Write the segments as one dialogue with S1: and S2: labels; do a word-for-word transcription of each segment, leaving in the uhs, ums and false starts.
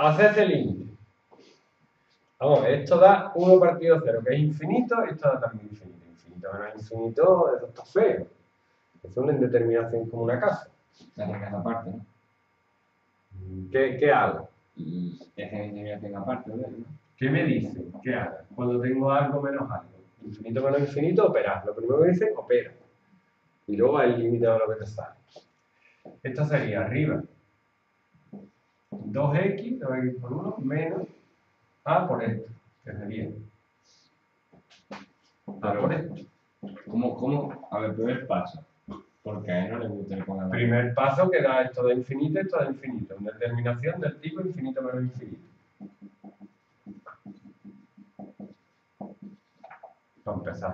S1: hacer este límite. Vamos, esto da uno partido cero, que es infinito, y esto da también infinito. Infinito menos infinito, eso está feo. Es una indeterminación como una casa.
S2: La tengas aparte, ¿no?
S1: ¿Qué, qué hago?
S2: Y esa indeterminación aparte, ¿no?
S1: ¿Qué me dice? ¿Qué hago? Cuando tengo algo menos algo. Infinito menos infinito, operar. Lo primero que dice, opera. Y luego hay el límite de lo que te sale. Esto sería arriba dos x, dos x por uno, menos a por esto, que sería a por esto.
S2: ¿Cómo, cómo? A ver, primer paso. Porque a él no le gusta que ponga la...
S1: Primer paso que da esto de infinito, esto de infinito. Una determinación del tipo infinito menos infinito. Para empezar.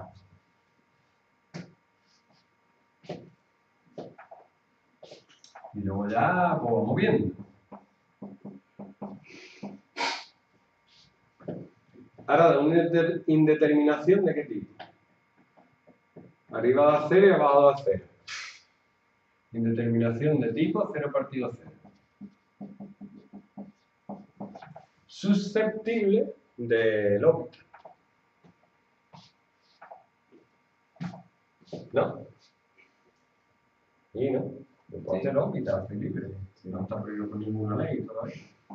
S1: Y luego ya, pues vamos viendo. Ahora, de una indeterminación de qué tipo. Arriba da cero y abajo da cero. Indeterminación de tipo cero partido cero. Susceptible de lógica. ¿No? Y no. Yo puedo hacer lógica, estoy libre. Si no está prohibido por ninguna ley todavía.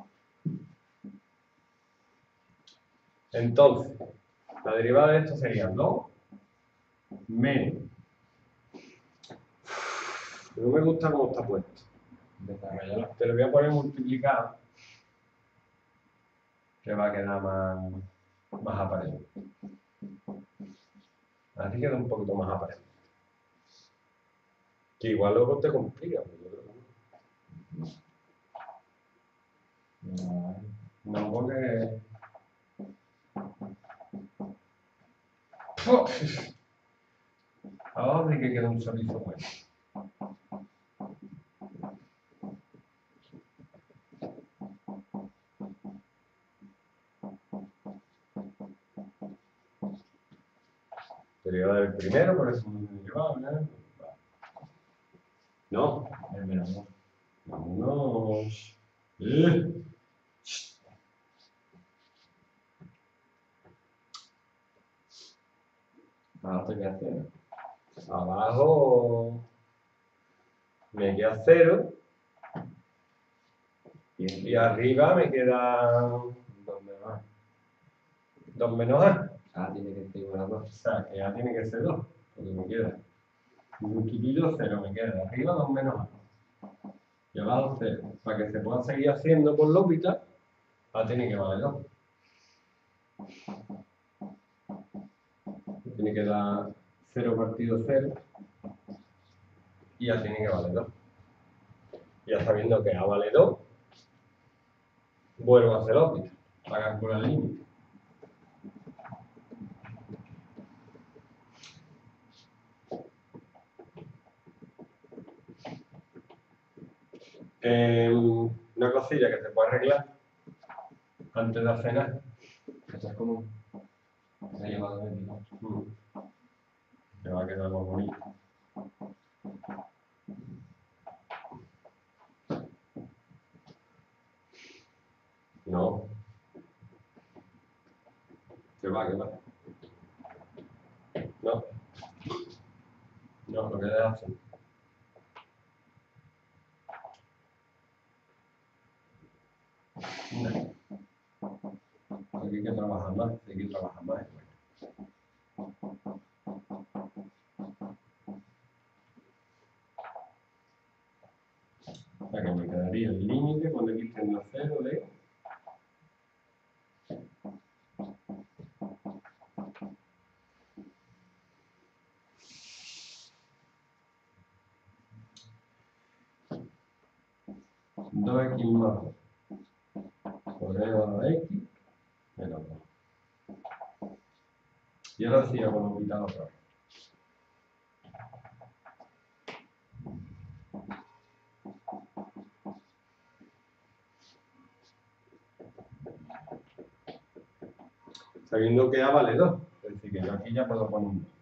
S1: Entonces, la derivada de esto sería dos menos. No me gusta cómo está puesto. Te lo voy a poner multiplicado, que va a quedar más, más aparente. Así queda un poquito más aparente. Que igual luego te complica, pero yo creo que no. No, porque... ¡Oh! Ahora sí que queda un chorizo bueno. Derivada del primero, por eso no me llevaba, ¿no? No, el menos dos. Vámonos. ¿Eh?
S2: Abajo te queda cero.
S1: Abajo me queda cero. Y, y arriba me queda dos menos a. dos menos a.
S2: Ah, tiene que ser igual a dos.
S1: O sea, que ya tiene que ser dos. Porque me queda un quitito cero, me queda arriba dos menos a. Y abajo cero. Para que se pueda seguir haciendo por lógica, A tiene que valer dos. Tiene que dar cero partido cero. Y A tiene que valer dos. Ya sabiendo que A vale dos, vuelvo a hacer óptica para calcular el límite. Eh, una cosilla que se puede arreglar antes de hacer nada.
S2: Esto es como... Se ha llevado el ¿no?
S1: Mm. Me va a quedar más bonito. No. Que va, que va. No. No, lo que debe hacer. No. Aquí hay que trabajar más, hay que trabajar más. O sea que me quedaría el límite cuando x tiende a cero de dos x más dos por elevado a x menos dos. Y ahora sí hago lo quitado otra vez. Sabiendo que A vale dos, es decir, que yo aquí ya puedo poner un dos.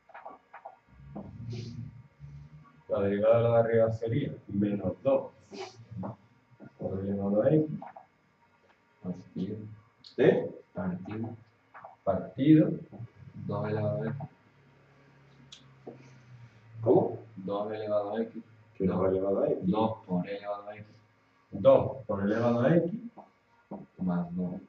S1: La derivada de la de arriba sería menos dos por elevado a x
S2: Partido.
S1: ¿Eh?
S2: Partido.
S1: Partido.
S2: dos elevado a x.
S1: ¿Cómo?
S2: dos elevado a x.
S1: Que dos elevado a x.
S2: dos por e elevado a x.
S1: dos por elevado a x
S2: Más dos.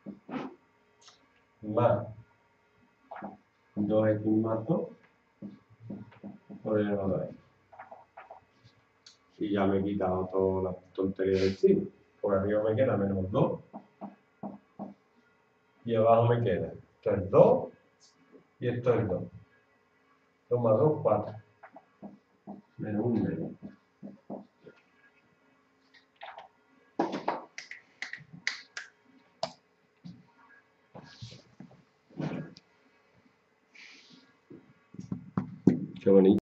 S1: más dos x más dos por elevado a x. Y ya me he quitado toda la tontería de encima. Porque arriba me queda menos dos. Y abajo me queda. Esto es dos y esto es dos. dos más dos, cuatro. Menos un menos. Qué bonito.